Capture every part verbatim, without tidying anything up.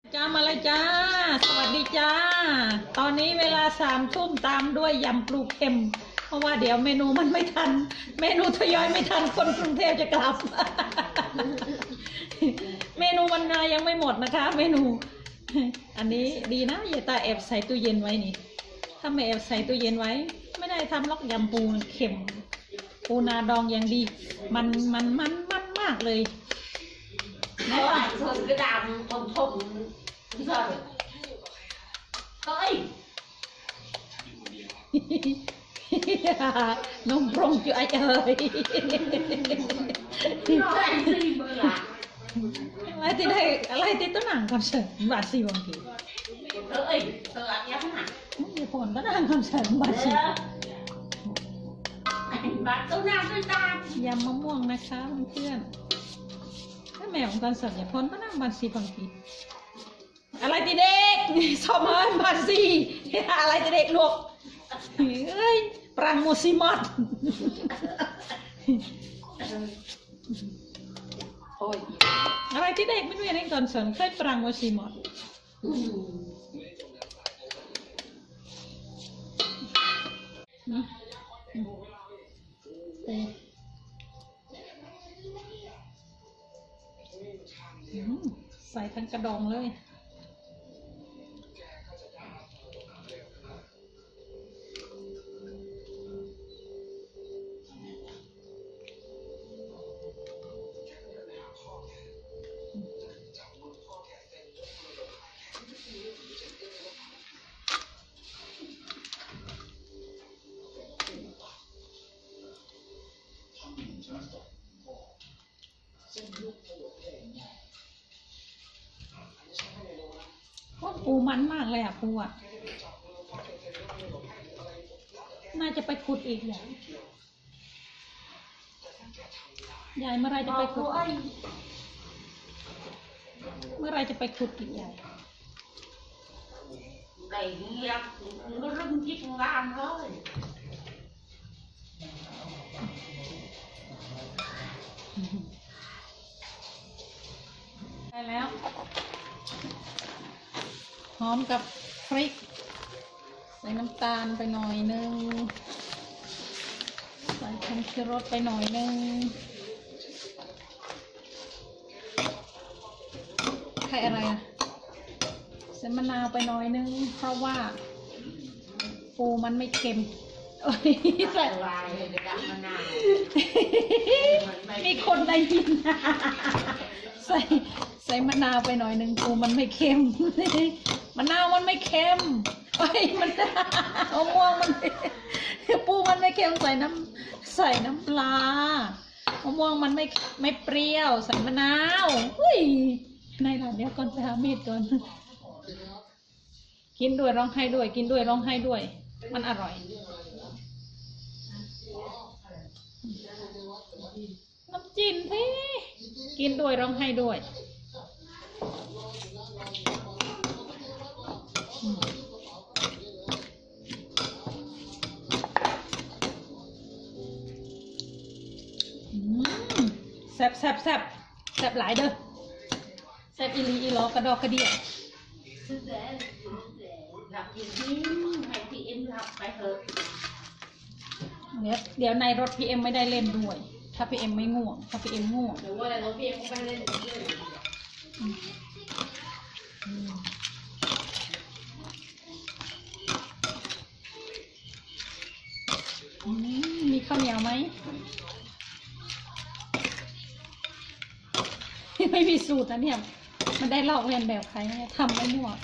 จ้ามาเลยจ้าสวัสดีจ้าตอนนี้เวลาสามทุ่มตามด้วยยำปลูกเค็มเพราะว่าเดี๋ยวเมนูมันไม่ทันเมนูทยอยไม่ทันคนกรุงเทพจะกลับ เมนูวันนายังไม่หมดนะคะเมนูอันนี้ดีนะอย่าตาแอบใส่ตู้เย็นไว้นี่ถ้าไม่แอบใส่ตู้เย็นไว้ไม่ได้ทำล็อกยำปูเค็มปูนาดองยังดีมันมันมันมันมากเลยไม่ว่าเธอกระดามทมทมที่เธอเฮ้ยนมปรุงจุ๋ยเอ้ยอะไรที่ได้อะไรที่ต้นหนังคอนเสิร์ตบาซีบางทีเอ้ยเธออันนี้ขนาดมีผลต้นหนังคอนเสิร์ตบาซีบาต้นหนังต้นตายำมะม่วงนะคะเพื่อนถ้าแม่ของคอนเสิร์ตอย่าพ้นต้นหนังบาซีบางทีอะไรที่เด็กสอบมาบาซีอะไรที่เด็กลูกเอ้ยปรางมูซิมอดอะไรที่เด็กไม่รู้ยังไงตอนสอนเคยปรางมูซิมอดใส่ทั้งกระดองเลยว่าปูมันมากเลยอ่ะปูอ่ะน่าจะไปขุดอีกอย่างยายเมื่อไรจะไปขุดเมื่อไรจะไปขุดอีกอย่างไก่เหี้ยก็รุ่งที่ทำงานเลยได้แล้วหอมกับพริกใส่น้ำตาลไปหน่อยนึงใส่ผงชูรสไปหน่อยนึงใส่อะไรอะใส่มะนาวไปหน่อยนึงเพราะว่าปูมันไม่เค็มใส่ลายเลยกับมะนาวมีคนได้ยินใส่ใส่มะนาวไปหน่อยนึงปูมันไม่เค็มมะนาวมันไม่เค็มไอ้มันมะม่วงมันปูมันไม่เค็มใส่น้ำใส่น้ำปลามะม่วงมันไม่ไม่เปรี้ยวใส่มะนาวอุ้ยในหลานเดี๋ยวก่อนไปหามีดก่อนกินด้วยร้องไห้ด้วยกินด้วยร้องไห้ด้วยมันอร่อยน้ำจิ้มสิกินด้วยร้องไห้ด้วยแซ่บแซ่บแซ่บแซ่บหลายเด้อแซ่บอีลีอีล้อกระดอกกระเดี่ยหลับกินที่ให้พี่เอ็มหลับไปเถอะเดี๋ยวเดี๋ยวในรถพี่เอ็มไม่ได้เล่นด้วยถ้าพี่เอ็มไม่ง่วงถ้าพี่เอ็มง่วงเดี๋ยวว่าแต่รถพี่เอ็มก็ไปเล่นด้วยมีข้าวเหนียวไหมไม่มีสูตรนะเนี่ยมันได้ลอกเรียนแบบใครทำไม่มั่ว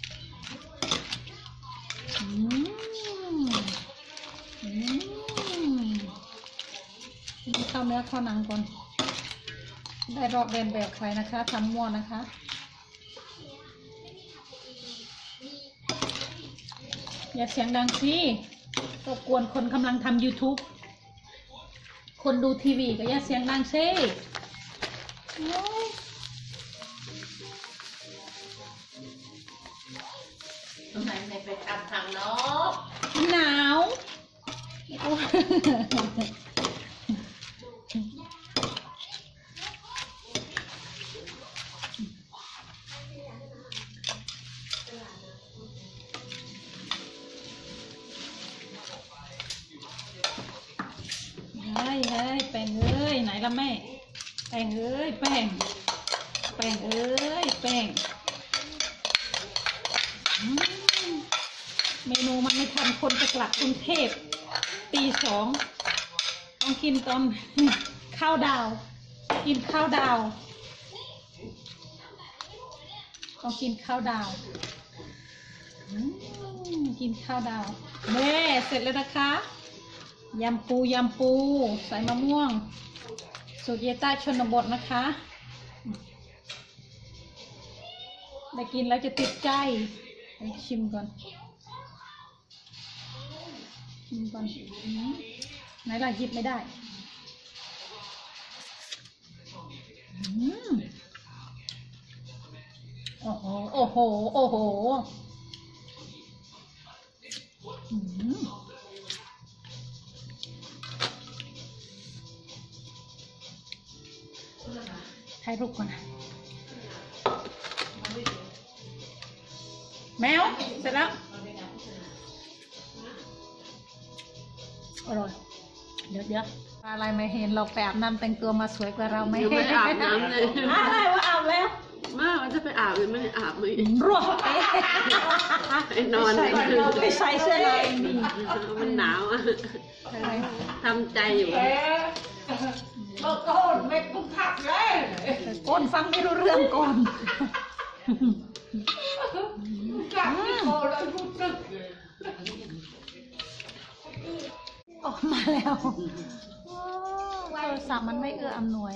มีข้าวเนื้อข้าวหนังก่อนได้ลอกเรียนแบบใครนะคะทำมั่วนะคะอย่าเสียงดังสิรบกวนคนกำลังทำ ยูทูบ คนดูทีวีก็อย่าเสียงดังสิทำไมไม่ไปทำทางนอกหนาวยแป้งเอ้ยไหนละแม่แป้งเอ้ยแป้งแป้งเอ้ยแป้งเมนูมันไม่ทันคนจะกลับกรุงเทพตีสองต้องกินตอนข้าวดาวกินข้าวดาวต้องกินข้าวดาวกินข้าวดาวเน่เสร็จแล้วนะคะยำปูยำปูใส่มะม่วงสูตรเยต้าชนบทนะคะได้กินแล้วจะติดใจไปชิมก่อนชิมก่อนไหนล่ะหยิบไม่ได้โอ้โหโอ้โหโอ้โหถ่ายรูปก่อนนะแมวเสร็จแล้วอร่อยเดี๋ยวเดี๋ยวอะไรไม่เห็นเราไปอาบน้ำแต่งตัวมาสวยกว่าเราไม่ยังเห็ไม่นอาบน้ำเลยอะไรว่าอาบแล้วมามันจะไปอาบหรือไม่ได้อาบเลยรัวไปนอนไปใส่ไปใส่เสื้อลายนี่มันหนาวอ่ะทำใจอยู่เมื่อก่อนไม่ต้องทักเลยก้นฟังไม่รู้เรื่องก่อนกลับที่โคแล้วรู้สึกออกมาแล้วโทรศัพท์มันไม่เอื้ออำนวย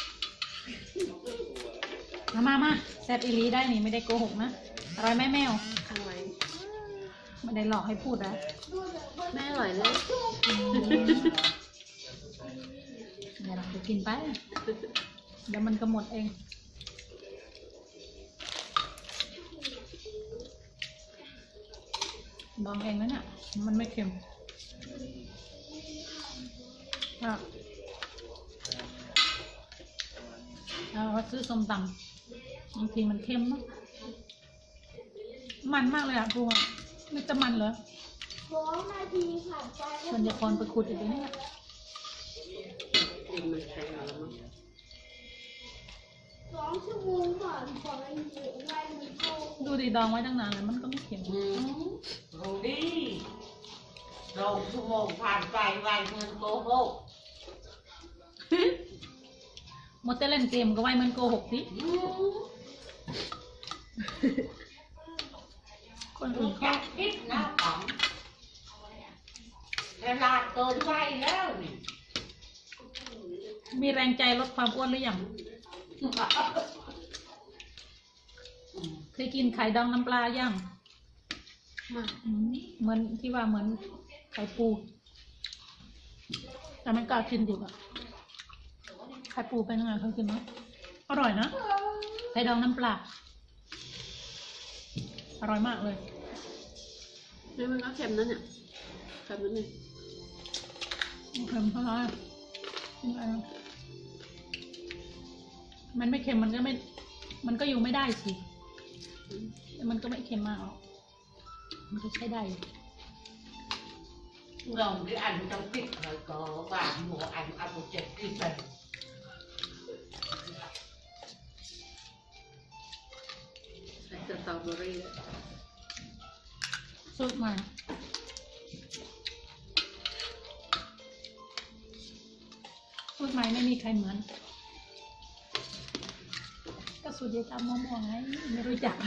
มามามาแซบอีลีได้นี่ไม่ได้โกหกนะอร่อยไหมแมวอร่อยไม่ได้หลอกให้พูดนะแม่อร่อยเลยเดี๋ยวเราไปกินไปเดี๋ยวมันก็หมดเองลองเองนะเนี่ยมันไม่เค็มครับเราซื้อส้มตำบางทีมันเค็มเนาะมันมากเลยอ่ะพวกไม่จะมันเหรอสองนาทีผ่านไปคนจะคอนไปขุดอีกแล้วเนี่ยดินมันแข็งแล้วมั้งสองชั่วโมงผ่านไปเหลือไว้มันเข้าดูดิดองไว้ตั้งนานเลยมันก็ไม่เค็มรู้ดิสองชั่วโมงผ่านไปไวเงินโกหกมดจะเล่นเกมก็ไว้มันโกหกสิคนอื่นอเขายากคิดนะป๋องเวลาเกินไปแล้วนี่มีแรงใจลดความอ้วนหรือยังเคยกินไข่ดองน้ำปลายังมาอืมเหมือนที่ว่าเหมือนไข่ปูแต่ไม่กล้ากินดิบอะไข่ปูเป็นยังไงเคยกินไหมอร่อยนะไข่ดองน้ำปลาอร่อยมากเลยนี่มันก็เค็มนั่นเนี่ยเค็มนั่นเนี่ยเค็มเท่าไหร่ยังไงนะมันไม่เค็มมันก็ไม่ มันก็อยู่ไม่ได้สิแต่มันก็ไม่เค็มมากหรอกมันก็ใช้ได้อยู่ Ngồng cái anh trong kịch rồi có và mùa anh ăn một chật kịch này ใส่สตรอเบอรี่ด้วยสูตรใหม่สูตรใหม่ไม่มีใครเหมือน ก็สูตรยายตามมะม่วงไงไม่รู้จัก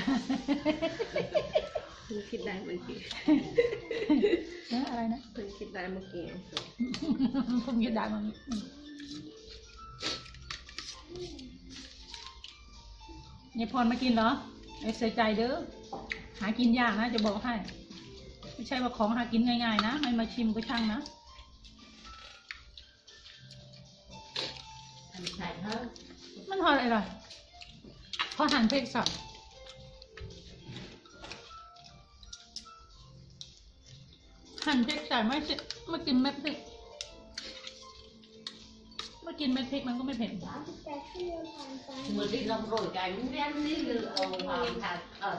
เพิ่งคิดได้เมื่อกี้เนะอะไรนะเพิ่งคิดได้เมื่อกี้ผมยึดได้มันยายพรมากินเหรอไอ้เสียใจเด้อหากินยากนะจะบอกให้ไม่ใช่ว่าของหากินง่ายๆนะไม่มาชิมก็ช่างนะ anh chạy hơn มันหอมอะไรเพราะหั่นเพกสับหั่นเพกใส่ไม่ใช่ไม่กินเม็ดพริกไม่กินเม็ดพริกมันก็ไม่เผ็ดสามสิบแปดชั่วโมงผ่านไป mưa đi lòng rồi cái miếng đen đi rồi ồ vào thật ở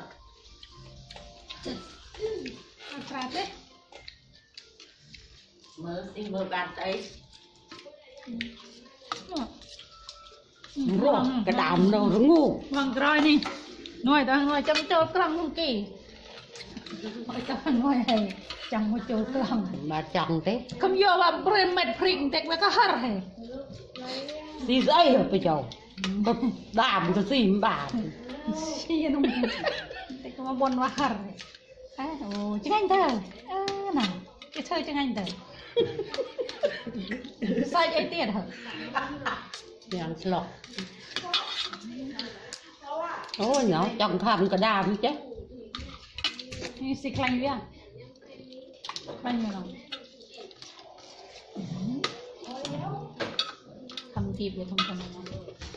อัตราเด้ mưa đi mưa bàn tay รกกระดามเราหรืองูวางกรอยนี่หน่วยตัวหน่วยจำโจกลางมุงกี่หน่วยตัวหน่วยให้จำมาโจกลางมาจังเต้คำโยว่าเปรมเม็ดพริกเด็กไว้ก็หาให้ดีไซน์ไปเจ้าก็ดามก็สี่บาทชี้นุ่มเด็กมาบนว่าหาให้โอ้จังไงเด้อเออน่ะจะเชยจังไงเด้อใส่ไอเตี้ยเหรออย่างสลอกโอ้ยเนาะจังทำกระดามchứ นี่สิคลังเบี้ยคลังไม่ลองทำจีบอย่าทำทำไมนะ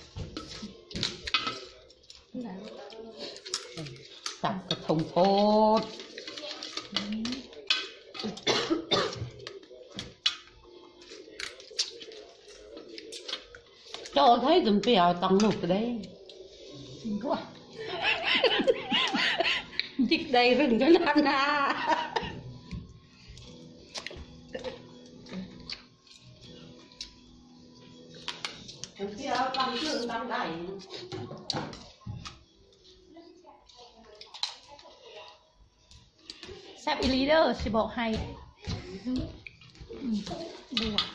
แล้วตับกระทงโพดcho thấy tụi bèo tăng lục đấy quá chích đây rừng cái lan na tụi bèo tăng trường tăng đẩy แซ่บอีลีเดอร์สิบอกให้ดูอ่ะ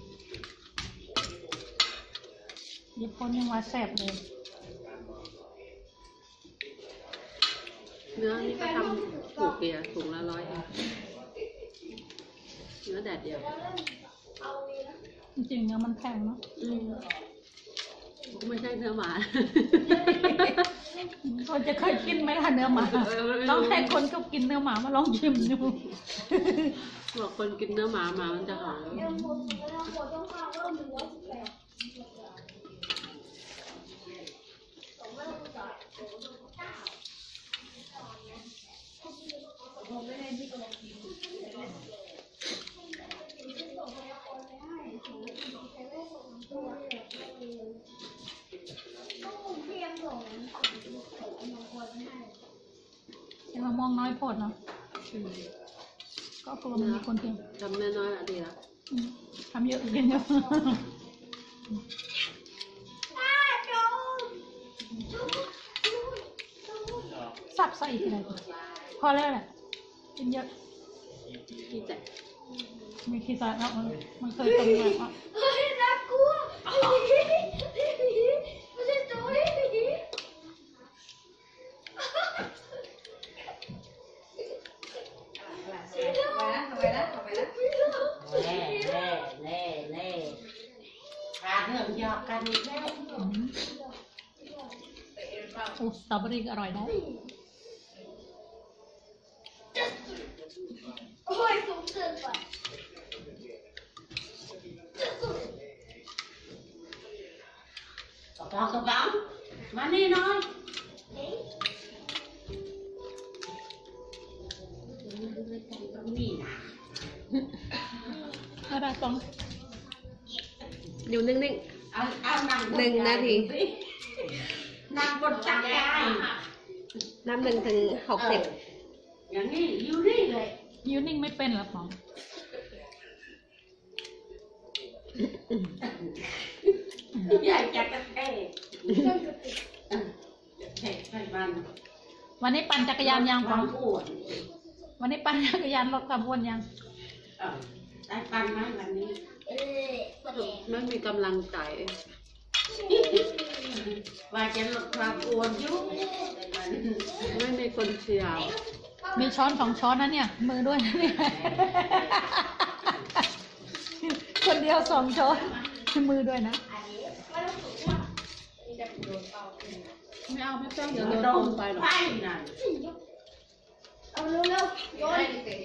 ญี่ปุ่นยังว่าแซ่บเลยเนื้อนี่ก็ทำถูกเกียร์ถุงละร้อยเองเนื้อแดดเดียวจริงๆเนื้อมันแพงเนาะอืมไม่ใช่เนื้อหมาคนจะเคยกินไหมล่ะเนื้อหมาต้องให้คนเขากินเนื้อหมามาลองชิมดูบอกคนกินเนื้อหมาหมามันจะหายยังหมดแล้วหมดต้องฟังว่าหนึ่งร้อยสิบแปดแต่เรามองน้อยโพดเนาะอืมก็กลัวมันมีคนกินทำน้อยๆละดีละอืมทำเยอะกินเยอะสับใส่อะไรพอแล้วแหละกินเยอะที่แต่ไม่คิดจะเอามันมันเคยตรงแบบว่าเฮ้ยน่ากลัวไม่ใช่ตัวนี้ nè nè nè nè hạt hương giọt canh đấy โอ้สตรอเบอรี่ก็อร่อยได้โอ้ยสูงเกินไป có con có bóng mà đi nói อะไรกองอยู่นิ่งเอาเอานั่งหนึ่งนาทีนั่งบนจักรยานๆนับหนึ่งถึงหกสิบอย่างนี้อยู่นี่เลยยูนิ่งไม่เป็นเหรอปองใหญ่จักรเท่เท่ให้มันวันนี้ปั่นจักรยานยังปองอ้วนวันนี้ปั่นจักรยานลดความอ้วนยังเออได้ปันไหมวันนี้เออประเด็นไม่มีกำลังใจว่าจะลดความอ้วนอยู่แต่มันไม่มีคนเชียร์มีช้อนสองช้อนนะเนี่ย มือด้วยนะเนี่ย คนเดียวสองช้อนมือด้วยนะไม่เอาไม่ต้องเดี๋ยวโดนตรลงงไปหรอกไปนั่นเอาเร็วๆโยน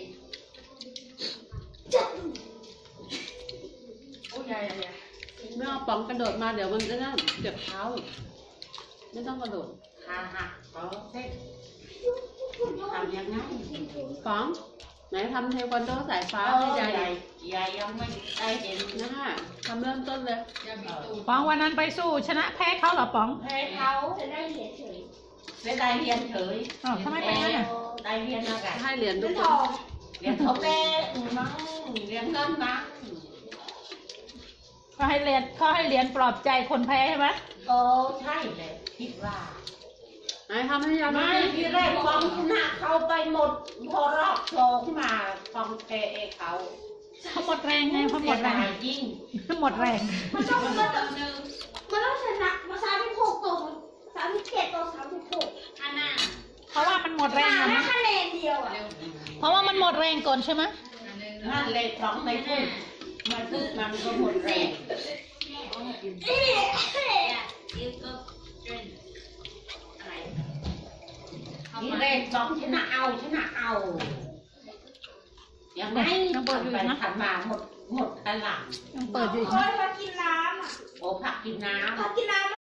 โอ้ยใหญ่ใหญ่ไม่เอาป๋องกระโดดมาเดี๋ยวมันจะนั่นเจ็บเท้า ไม่ต้องกระโดดขาหักเขาเส้นทำยังไงป๋องไหนทำเทควันโดสายฟ้าเอให้อใหยาญ่ยใหญ่ยังไม่ได้เห็นนะฮะทำเริ่มต้นเลยปองวันนั้นไปสู้ชนะแพ้เขาเหรอปองให้เขาจะได้เหรียญเฉยไม่ได้เรียนเฉยอ้าวทำไมเป็นงั้นอ่ะได้เรียนอะไรให้เหรียญทุไม่กคทนองเรียนเขาแม่น้องเรียนเงินนะเขาให้เรียนเขาให้เรียนปลอบใจคนแพ้ใช่ไหมก็ใช่เลยคิดว่าไหนทำให้ยายไม่ดูที่แรกกองชนะเขาไปหมดพอรอบโชว์ขึ้นมากองเตะเขาเขาหมดแรงไงเขาหมดแรงยิ่งหมดแรงมันต้องมันต้องมันต้องชนะมาสามสิบหกต่อสามสิบเจ็ดต่อสามสิบหกอันน่ะเพราะว่ามันหมดแรงห่างอะแค่นะคะแนนเดียวอ่ะเพราะว่ามันหมดแรงก่อนใช่ไหมนั่นเลยสองในพุ่งมาทึกมันก็หมดแรงเอ๊ะเอ๊ะที่แรกสองชนะเอาชนะเอาอย่างไรไปถัดมาหมดหมดตลาดยังเปิดอยู่อีกโอ้นะยมากินน้ำอ่ะโอ้ผักกินน้ำมากินน้ำ